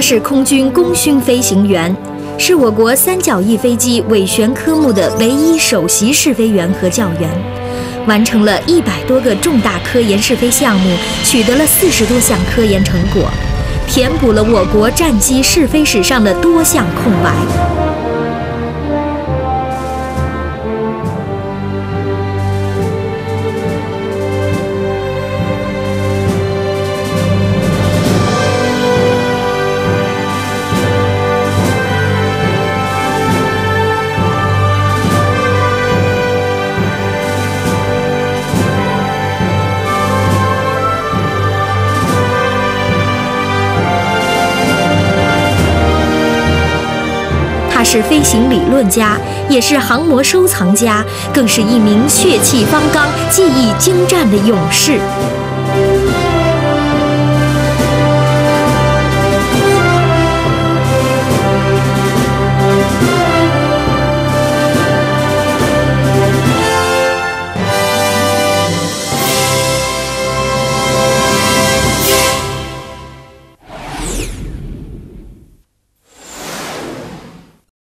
他是空军功勋飞行员，是我国三角翼飞机尾旋科目的唯一首席试飞员和教员，完成了100多个重大科研试飞项目，取得了40多项科研成果，填补了我国战机试飞史上的多项空白。他是飞行理论家，也是航模收藏家，更是一名血气方刚、技艺精湛的勇士。